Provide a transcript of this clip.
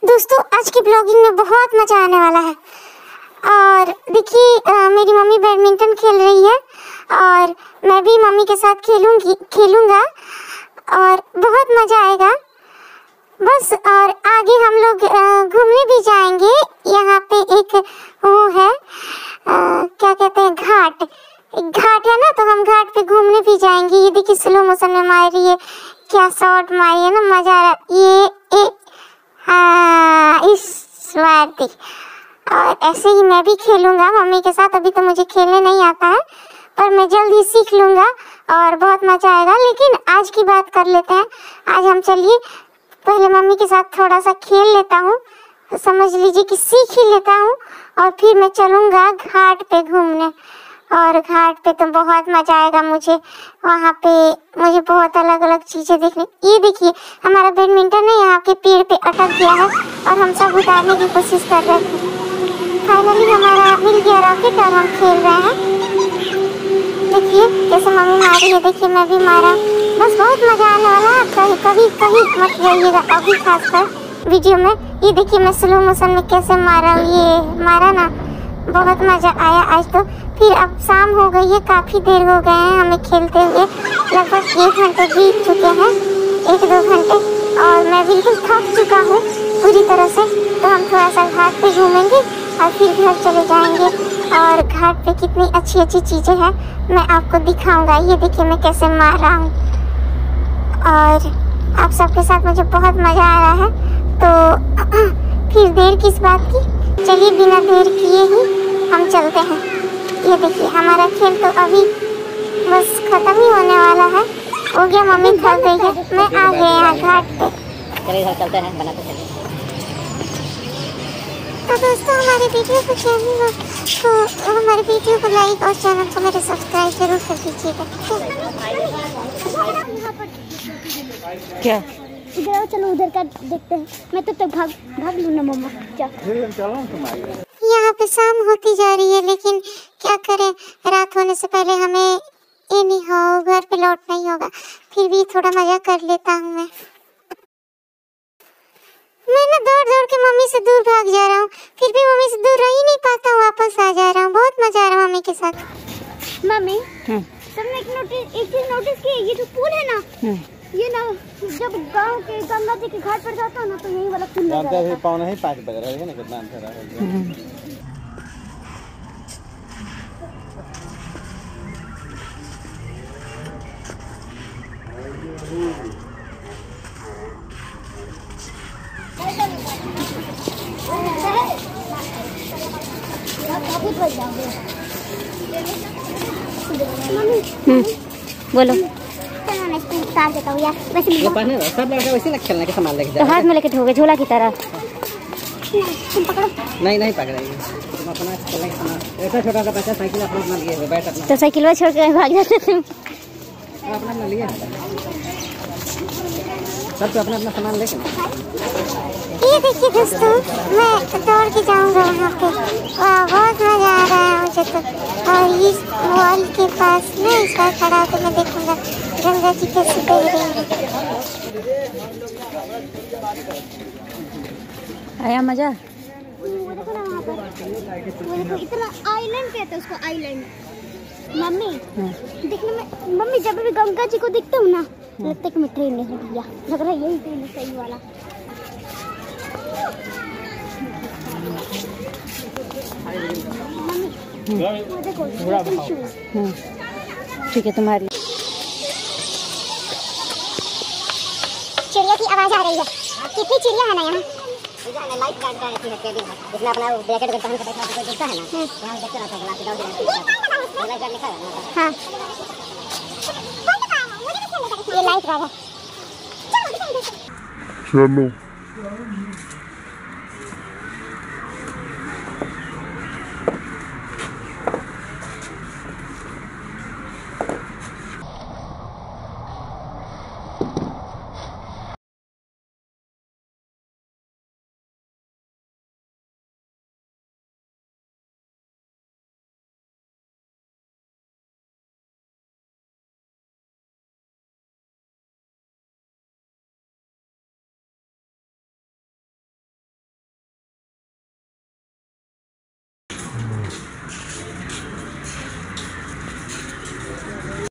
दोस्तों आज की ब्लॉगिंग में बहुत मजा आने वाला है। और देखिए मेरी मम्मी बैडमिंटन खेल रही है और मैं भी मम्मी के साथ खेलूंगा और बहुत मजा आएगा बस। और आगे हम लोग घूमने भी जाएंगे। यहाँ पे एक वो है क्या कहते हैं घाट है ना, तो हम घाट पे घूमने भी जाएंगे। ये देखिए स्लो मोशन में मार रही है, क्या शॉट मारी है ना, मजा आ रहा है। इस बार थी। और ऐसे ही मैं भी खेलूंगा मम्मी के साथ। अभी तो मुझे खेलने नहीं आता है पर मैं जल्दी सीख लूंगा और बहुत मजा आएगा। लेकिन आज की बात कर लेते हैं। आज हम चलिए पहले मम्मी के साथ थोड़ा सा खेल लेता हूँ, समझ लीजिए कि सीख ही लेता हूँ और फिर मैं चलूँगा घाट पे घूमने। और घाट पे तो बहुत मजा आएगा मुझे। वहाँ पे मुझे बहुत अलग अलग चीज़ें देखने। ये देखिए हमारा बैडमिंटन है यहाँ के पेड़ पे अटक गया है और हम सब उतारने की कोशिश कर रहे थे। फाइनली हमारा मिल गया रॉकेट और हम खेल रहे हैं। देखिए जैसे मम्मी मारी है, देखिए मैं भी मारा। बस बहुत मजा आने वाला है। कभी मत जाइएगा अभी, खासकर वीडियो में। ये देखिए मैं स्लो मोशन में कैसे मारा हूँ। ये मारा ना, बहुत मजा आया आज तो। फिर अब शाम हो गई है, काफ़ी देर हो गए हैं हमें खेलते हुए। लगभग 1 घंटे बीत चुके हैं, 1-2 घंटे। और मैं बिल्कुल थक चुका हूँ पूरी तरह से। तो हम थोड़ा सा घाट पे घूमेंगे और फिर घर चले जाएंगे। और घाट पे कितनी अच्छी अच्छी चीज़ें हैं मैं आपको दिखाऊंगा। ये देखिए मैं कैसे मार रहा हूँ और आप सबके साथ मुझे बहुत मज़ा आ रहा है। तो फिर देर किस बात की, चलिए बिना देर किए ही हम चलते हैं। ये देखिए हमारा खेल तो अभी बस खत्म ही होने वाला है। हो गया, मम्मी थक गई है, मैं आ गया यहाँ घाट पे। चलिए इधर चलते हैं, बनाते चलिए। तो दोस्तों हमारे वीडियो को हमारे वीडियो को लाइक और चैनल को मेरे सब्सक्राइब जरूर कर दीजिएगा। क्या इधर चलो, उधर का देखते हैं। मैं तो भाग लूँ ना मम्मा। यहाँ पे शाम होती जा रही है, लेकिन क्या करें, रात होने से पहले हमें ये नहीं हो घर पे लौटना ही होगा। फिर भी थोड़ा मजा कर लेता हूँ मैं ना दौड़ के मम्मी से दूर भाग जा रहा हूँ, फिर भी मम्मी से दूर रह ही नहीं पाता हूँ, वापस आ जा रहा हूँ। बहुत मजा आ रहा है मम्मी के साथ। मम्मी तुमने एक चीज नोटिस की, ये जो पुल है ना, ये ना जब गांव के गंगा जी के घाट पर जाता हूँ ना, तो यही वाला पुल लगा है। पाँव नहीं 5 बज रहे हैं ना, कितना अंतर है। बोलो। उतार देता हूँ यार। वैसे ये पहने सब लड़के वैसे ना खेलने के सामान लेके तो हाथ में लेके ठोके झोला की तरह। तुम पकड़ो। नहीं पकड़ेगी। तुम अपना खेलने के सामान, ऐसा छोटा सा बच्चा साइकिल अपना लिए हुए बैठ अपना। तो साइकिल छोड़ के भाग जाते तुम। अपना लिए सब तो अपना सामान लेके। ये देखिए दोस्तों, मैं दौड़ के जाऊंगा वहाँ पे। बहुत मजा आ रहा है मुझे तो। और इस वॉल के पास में ऐसा खड़ा होकर मैं देखूंगा गंगा जी कैसे बह रही है। आया मजा। वो देखो ना वहाँ पर, वो देखो इतना आइलैंड कहते हैं उसको, आइलैंड। मम्मी देखने में, मम्मी जब भी गंगा जी को दिखता हूँ ना, लगता है कि मैं ट्रेन में हूँ भैया। लग रहा है यही ट्रेन है सही वाला। ठीक है तुम्हारी। चिड़िया की आवाज आ रही है। कितनी चिड़िया है ना यहाँ। इसमें अपना जैकेट पहन के बैठा है ना, यहाँ देखते रहता है। हाँ ये लाइट वाला। चलो